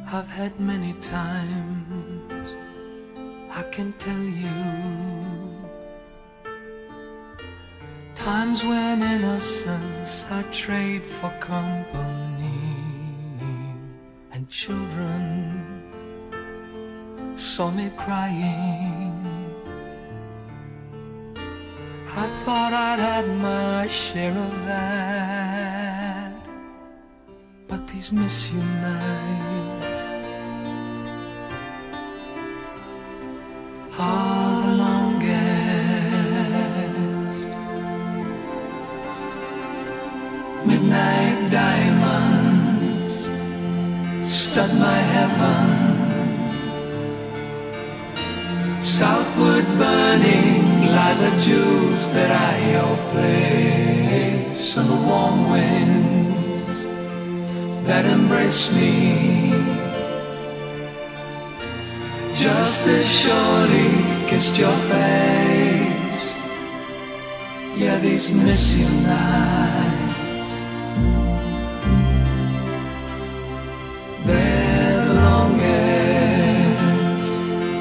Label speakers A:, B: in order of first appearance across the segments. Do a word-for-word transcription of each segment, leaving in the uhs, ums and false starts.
A: I've had many times, I can tell you, times when innocence I trade for company, and children saw me crying. I thought I'd had my share of that, but these miss you nights are the longest. Midnight diamonds stud my heaven, southward burning lie the jewels that I your place, and the warm winds that embrace me just as surely kissed your face. Yeah, these miss you nights, they're the longest.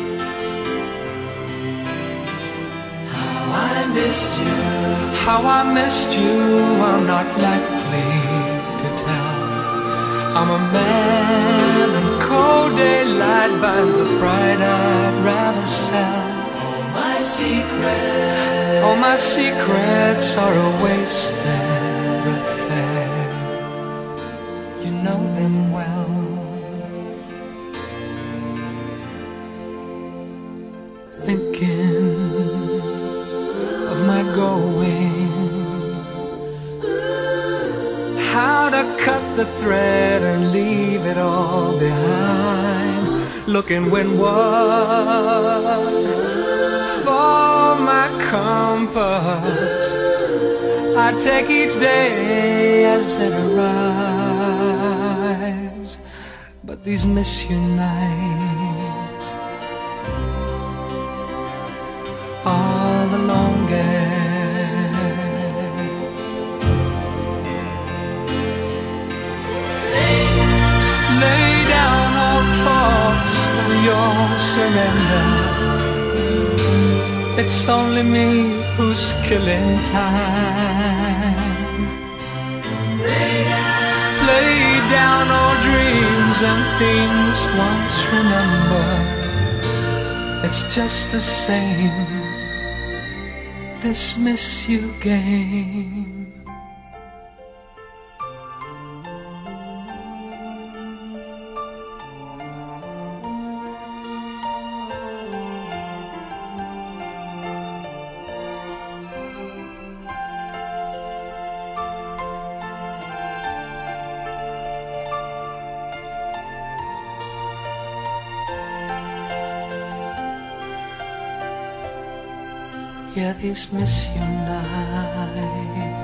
A: How I missed you, how I missed you, I'm not likely to tell. I'm a man, and cold daylight buys the pride I'd rather sell. All my secrets, all my secrets are a wasted affair. You know them well. Thinking of my going, how to cut the thread and leave it all behind. Looking windward for my compass, I take each day as it arrives. But these miss you nights are the longest. Your surrender, it's only me who's killing time. Lay down, lay down all dreams and things once remembered. It's just the same, this miss you game. Yeah, these miss you nights